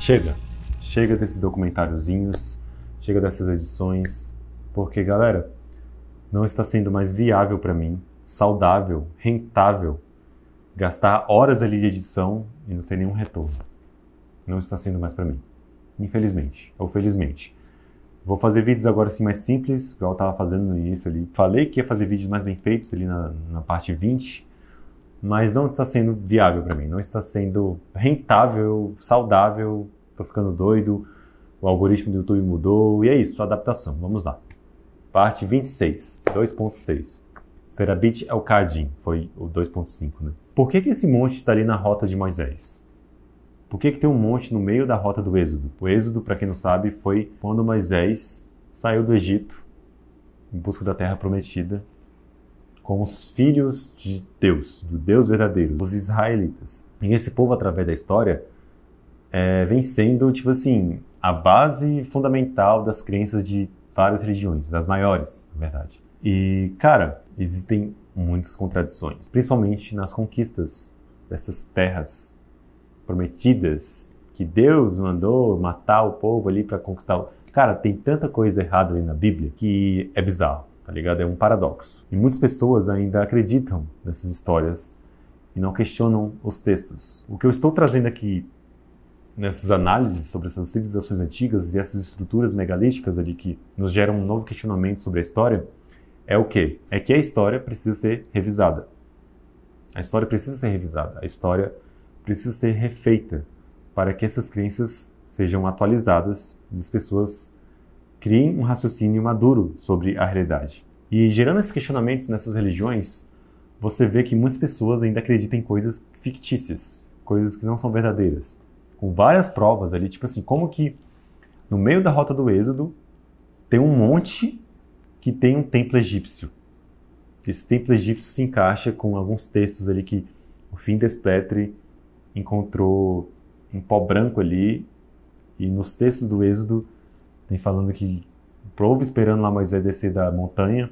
Chega. Chega desses documentáriozinhos, chega dessas edições, porque, galera, não está sendo mais viável para mim, saudável, rentável, gastar horas ali de edição e não ter nenhum retorno. Não está sendo mais para mim, infelizmente, ou felizmente. Vou fazer vídeos agora assim mais simples, igual eu estava fazendo no início ali. Falei que ia fazer vídeos mais bem feitos ali na parte 20, mas não está sendo viável para mim, não está sendo rentável, saudável, tô ficando doido, o algoritmo do YouTube mudou, e é isso, adaptação, vamos lá. Parte 26, 2.6. Serabit El-Kadin, foi o 2.5, né? Por que esse monte está ali na rota de Moisés? Por que tem um monte no meio da rota do Êxodo? O Êxodo, para quem não sabe, foi quando Moisés saiu do Egito em busca da terra prometida com os filhos de Deus, do Deus verdadeiro, os israelitas. E esse povo, através da história, vem sendo, tipo assim, a base fundamental das crenças de várias religiões, das maiores, na verdade. E, cara, existem muitas contradições, principalmente nas conquistas dessas terras prometidas, que Deus mandou matar o povo ali para conquistar. Cara, tem tanta coisa errada ali na Bíblia que é bizarro, tá ligado? É um paradoxo. E muitas pessoas ainda acreditam nessas histórias e não questionam os textos. O que eu estou trazendo aqui nessas análises sobre essas civilizações antigas e essas estruturas megalíticas ali que nos geram um novo questionamento sobre a história é o quê? É que a história precisa ser revisada. A história precisa ser revisada. A história precisa ser refeita para que essas crenças sejam atualizadas e as pessoas criem um raciocínio maduro sobre a realidade. E gerando esses questionamentos nessas religiões, você vê que muitas pessoas ainda acreditam em coisas fictícias, coisas que não são verdadeiras. Com várias provas ali, tipo assim, como que no meio da rota do Êxodo tem um monte que tem um templo egípcio. Esse templo egípcio se encaixa com alguns textos ali que o Findes Petri encontrou um pó branco ali, e nos textos do Êxodo tem falando que o povo esperando lá Moisés descer da montanha,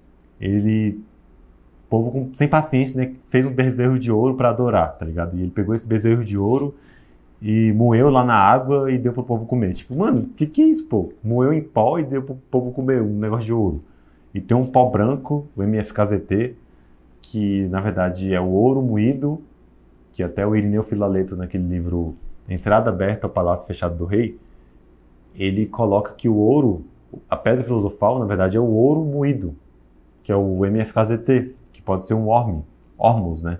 o povo sem paciência, né, fez um bezerro de ouro para adorar, tá ligado? E ele pegou esse bezerro de ouro e moeu lá na água e deu pro povo comer. Tipo, mano, o que é isso, pô? Moeu em pó e deu pro povo comer um negócio de ouro. E tem um pó branco, o MFKZT, que na verdade é o ouro moído, que até o Irineu Filaleto, naquele livro Entrada Aberta ao Palácio Fechado do Rei, ele coloca que o ouro, a pedra filosofal, na verdade é o ouro moído, que é o MFKZT, que pode ser um hormuz, né?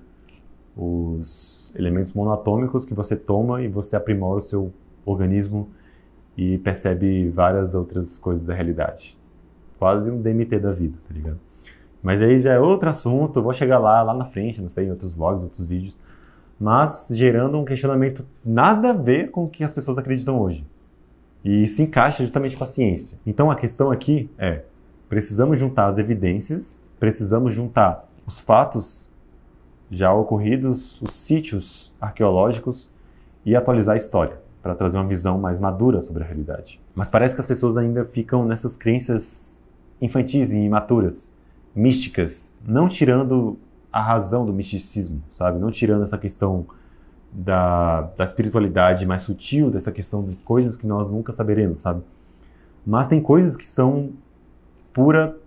Os elementos monatômicos que você toma e você aprimora o seu organismo e percebe várias outras coisas da realidade. Quase um DMT da vida, tá ligado? Mas aí já é outro assunto, eu vou chegar lá na frente, não sei, em outros vlogs, outros vídeos, mas gerando um questionamento nada a ver com o que as pessoas acreditam hoje. E se encaixa justamente com a ciência. Então a questão aqui é, precisamos juntar as evidências, precisamos juntar os fatos já ocorridos, os sítios arqueológicos e atualizar a história, para trazer uma visão mais madura sobre a realidade. Mas parece que as pessoas ainda ficam nessas crenças infantis e imaturas, místicas, não tirando a razão do misticismo, sabe? Não tirando essa questão da espiritualidade mais sutil, dessa questão de coisas que nós nunca saberemos, sabe? Mas tem coisas que são pura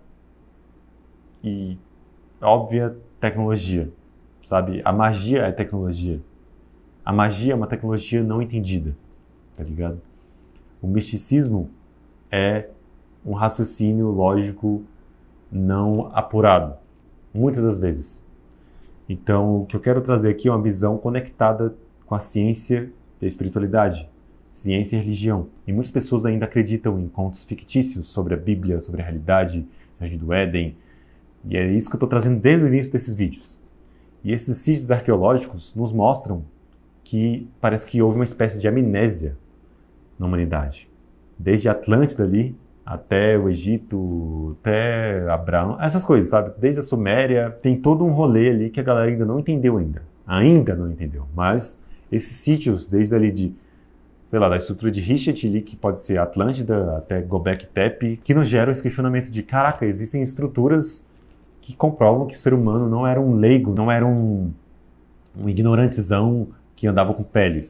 e óbvia tecnologia, sabe? A magia é tecnologia. A magia é uma tecnologia não entendida, tá ligado? O misticismo é um raciocínio lógico não apurado, muitas das vezes. Então, o que eu quero trazer aqui é uma visão conectada com a ciência e a espiritualidade, ciência e religião. E muitas pessoas ainda acreditam em contos fictícios sobre a Bíblia, sobre a realidade, Jardim do Éden. E é isso que eu estou trazendo desde o início desses vídeos. E esses sítios arqueológicos nos mostram que parece que houve uma espécie de amnésia na humanidade. Desde a Atlântida ali, até o Egito, até Abraão, essas coisas, sabe? Desde a Suméria, tem todo um rolê ali que a galera ainda não entendeu ainda não entendeu, mas esses sítios, desde ali de, sei lá, da estrutura de Richet ali, que pode ser Atlântida, até Göbekli Tepe, que nos geram esse questionamento de, caraca, existem estruturas que comprovam que o ser humano não era um leigo, não era um ignorantezão que andava com peles.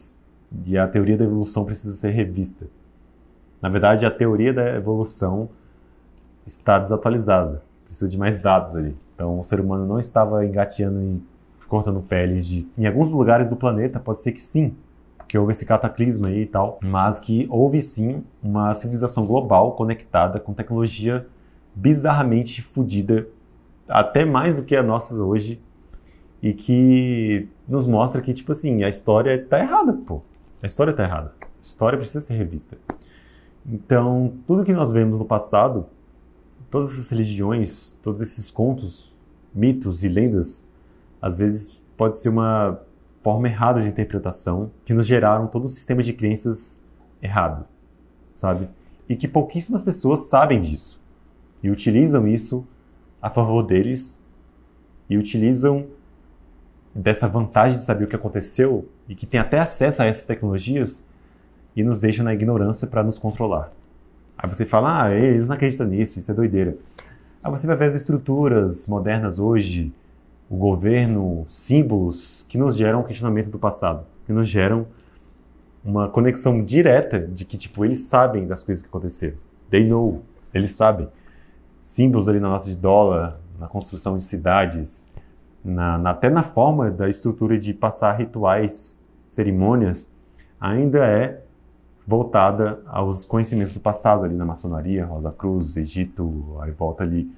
E a teoria da evolução precisa ser revista. Na verdade, a teoria da evolução está desatualizada. Precisa de mais dados ali. Então, o ser humano não estava engateando e cortando peles de... Em alguns lugares do planeta, pode ser que sim, porque houve esse cataclisma aí e tal, mas que houve sim uma civilização global conectada com tecnologia bizarramente fodida, até mais do que a nossa hoje, e que nos mostra que, tipo assim, a história tá errada, pô. A história tá errada. A história precisa ser revista. Então, tudo que nós vemos no passado, todas essas religiões, todos esses contos, mitos e lendas, às vezes pode ser uma forma errada de interpretação que nos geraram todo um sistema de crenças errado, sabe? E que pouquíssimas pessoas sabem disso e utilizam isso a favor deles e utilizam dessa vantagem de saber o que aconteceu e que tem até acesso a essas tecnologias e nos deixam na ignorância para nos controlar. Aí você fala, eles não acreditam nisso, isso é doideira. Aí você vai ver as estruturas modernas hoje, o governo, símbolos que nos geram um questionamento do passado, que nos geram uma conexão direta de que, tipo, eles sabem das coisas que aconteceram. They know, eles sabem. Símbolos ali na nota de dólar, na construção de cidades, até na forma da estrutura de passar rituais, cerimônias, ainda é voltada aos conhecimentos do passado ali na maçonaria, Rosa Cruz, Egito, aí volta ali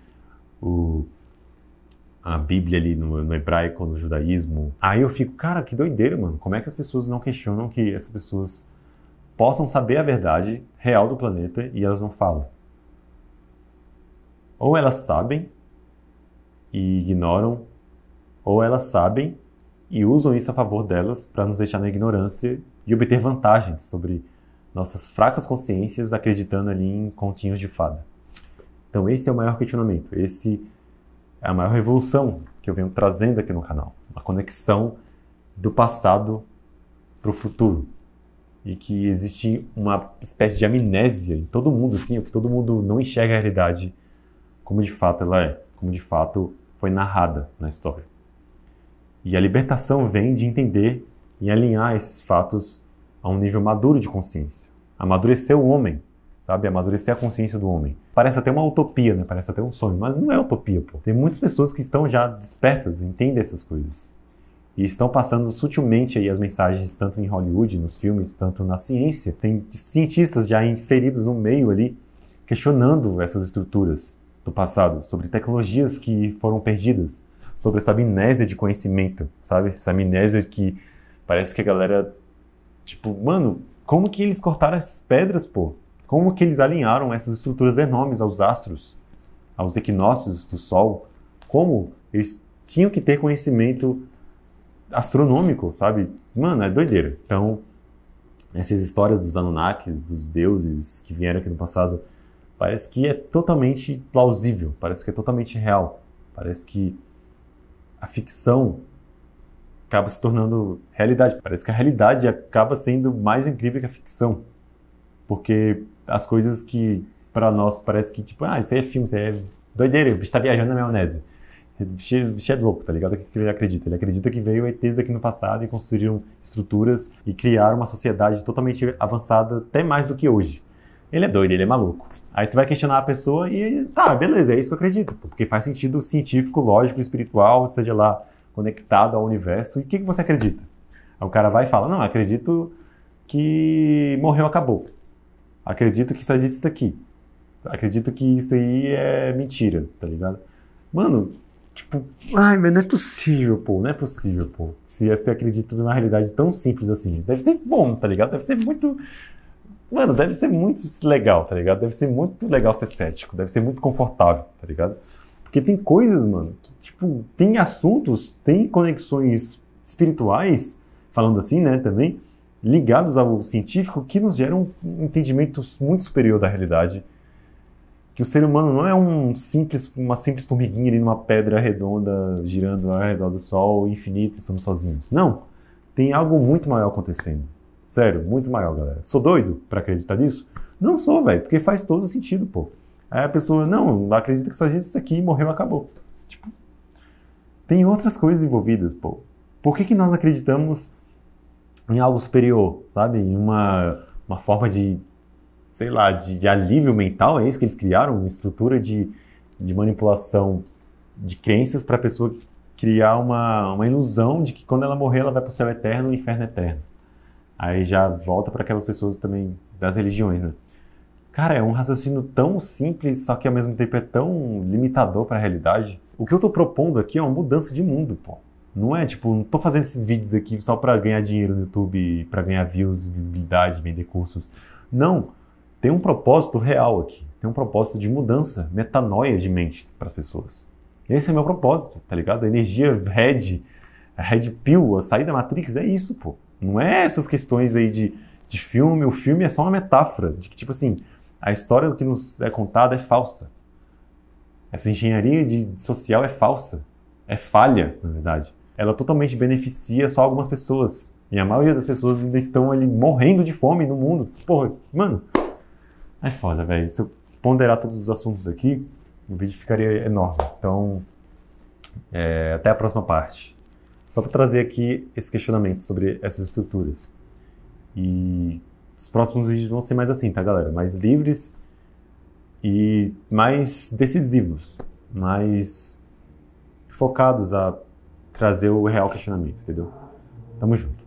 a Bíblia ali no hebraico, no judaísmo. Aí eu fico, cara, que doideira, mano. Como é que as pessoas não questionam que essas pessoas possam saber a verdade real do planeta e elas não falam? Ou elas sabem e ignoram, ou elas sabem e usam isso a favor delas para nos deixar na ignorância e obter vantagens sobre nossas fracas consciências acreditando ali em continhos de fada. Então esse é o maior questionamento. Esse é a maior revolução que eu venho trazendo aqui no canal. Uma conexão do passado para o futuro. E que existe uma espécie de amnésia em todo mundo, assim, que todo mundo não enxerga a realidade como de fato ela é, como de fato foi narrada na história. E a libertação vem de entender e alinhar esses fatos a um nível maduro de consciência. Amadurecer o homem, sabe? Amadurecer a consciência do homem. Parece até uma utopia, né? Parece até um sonho, mas não é utopia, pô. Tem muitas pessoas que estão já despertas, entendem essas coisas. E estão passando sutilmente aí as mensagens, tanto em Hollywood, nos filmes, tanto na ciência. Tem cientistas já inseridos no meio ali, questionando essas estruturas do passado, sobre tecnologias que foram perdidas, sobre essa amnésia de conhecimento, sabe? Essa amnésia que parece que a galera, tipo, mano, como que eles cortaram essas pedras, pô? Como que eles alinharam essas estruturas enormes aos astros, aos equinócios do Sol? Como eles tinham que ter conhecimento astronômico, sabe? Mano, é doideira. Então, essas histórias dos Anunnakis, dos deuses que vieram aqui no passado, parece que é totalmente plausível, parece que é totalmente real, parece que a ficção acaba se tornando realidade. Parece que a realidade acaba sendo mais incrível que a ficção. Porque as coisas que para nós parece que, tipo, isso aí é filme, isso aí é doideira, o bicho tá viajando na maionese. O bicho é louco, tá ligado? O que ele acredita? Ele acredita que veio ETs aqui no passado e construíram estruturas e criaram uma sociedade totalmente avançada, até mais do que hoje. Ele é doido, ele é maluco. Aí tu vai questionar a pessoa e, tá, beleza, é isso que eu acredito. Porque faz sentido científico, lógico, espiritual, seja lá, conectado ao universo. E o que você acredita? Aí o cara vai e fala, não, acredito que morreu, acabou. Acredito que só existe isso aqui. Acredito que isso aí é mentira, tá ligado? Mano, tipo, mas não é possível, pô, não é possível, pô. Se você acredita numa realidade tão simples assim. Deve ser bom, tá ligado? Deve ser muito... Mano, deve ser muito legal, tá ligado? Deve ser muito legal ser cético, deve ser muito confortável, tá ligado? Porque tem coisas, mano, que, tipo, tem assuntos, tem conexões espirituais, falando assim, né, também, ligados ao científico, que nos geram um entendimento muito superior da realidade. Que o ser humano não é uma simples formiguinha ali numa pedra redonda, girando ao redor do Sol, infinito, e estamos sozinhos. Não, tem algo muito maior acontecendo. Sério, muito maior, galera. Sou doido pra acreditar nisso? Não sou, velho, porque faz todo sentido, pô. Aí a pessoa, não acredita que só existe isso aqui e morreu, acabou. Tipo, tem outras coisas envolvidas, pô. Por que nós acreditamos em algo superior, sabe? Em uma forma de, sei lá, de alívio mental, é isso que eles criaram? Uma estrutura de manipulação de crenças para a pessoa criar uma ilusão de que quando ela morrer ela vai para o céu eterno e o inferno eterno. Aí já volta para aquelas pessoas também das religiões, né? Cara, é um raciocínio tão simples, só que ao mesmo tempo é tão limitador para a realidade. O que eu tô propondo aqui é uma mudança de mundo, pô. Não é, tipo, não tô fazendo esses vídeos aqui só para ganhar dinheiro no YouTube, para ganhar views, visibilidade, vender cursos. Não, tem um propósito real aqui. Tem um propósito de mudança, metanoia de mente para as pessoas. Esse é o meu propósito, tá ligado? A energia Red, a Red Pill, a saída da Matrix, é isso, pô. Não é essas questões aí de filme. O filme é só uma metáfora de que, tipo assim, a história que nos é contada é falsa. Essa engenharia social é falsa. É falha, na verdade. Ela totalmente beneficia só algumas pessoas. E a maioria das pessoas ainda estão ali morrendo de fome no mundo. Porra, mano, é foda, velho. Se eu ponderar todos os assuntos aqui, o vídeo ficaria enorme. Então, até a próxima parte. Só para trazer aqui esse questionamento sobre essas estruturas. E os próximos vídeos vão ser mais assim, tá, galera? Mais livres e mais decisivos. Mais focados a trazer o real questionamento, entendeu? Tamo junto.